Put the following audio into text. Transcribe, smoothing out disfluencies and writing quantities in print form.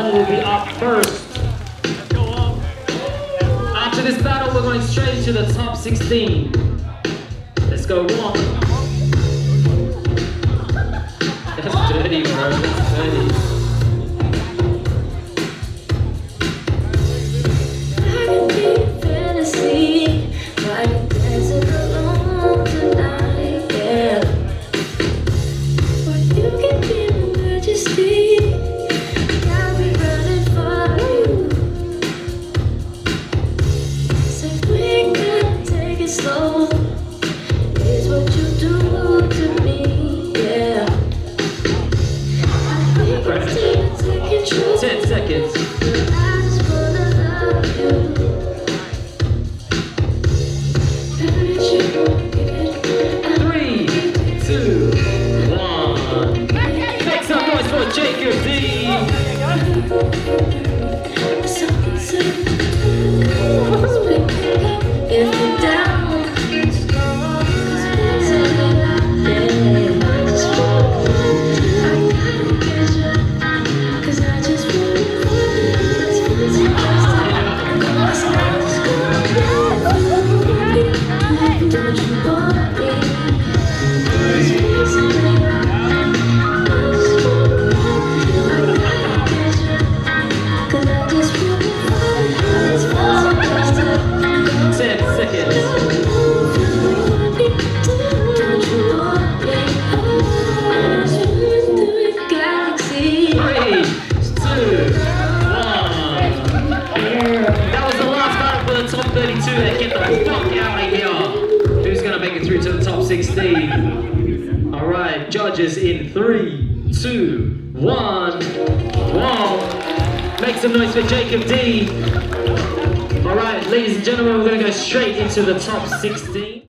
One will be up first. After this battle, we're going straight to the top 16. Let's go one. That's dirty, bro. That's dirty. Slow is what you do to me, yeah. I think it's time to take control. 10 seconds. I just wanna love you. Three, two, one. Make some noise for Jacob D. If you're down. Get the fuck out of here. Who's gonna make it through to the top 16? Alright, judges in 3, 2, 1. Whoa. Make some noise for Jacob D. Alright, ladies and gentlemen, we're gonna go straight into the top 16.